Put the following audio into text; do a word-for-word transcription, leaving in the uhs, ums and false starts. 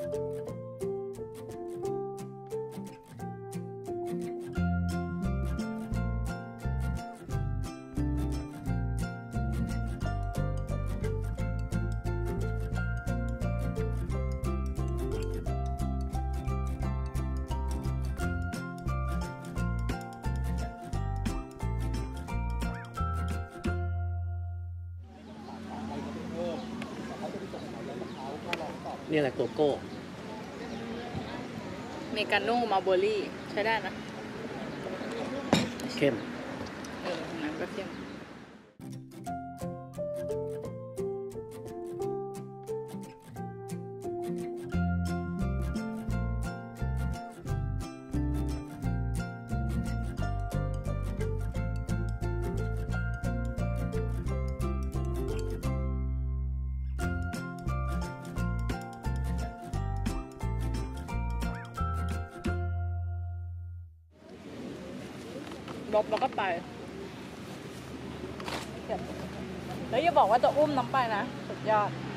นี่แหละโกโก้เมกาโน่มาร์เบอรี่ใช้ได้นะเข้มเออน้ำก็เข้มลบแล้วก็ไปแล้วอย่าบอกว่าจะอุ้มน้ำไปนะสุดยอด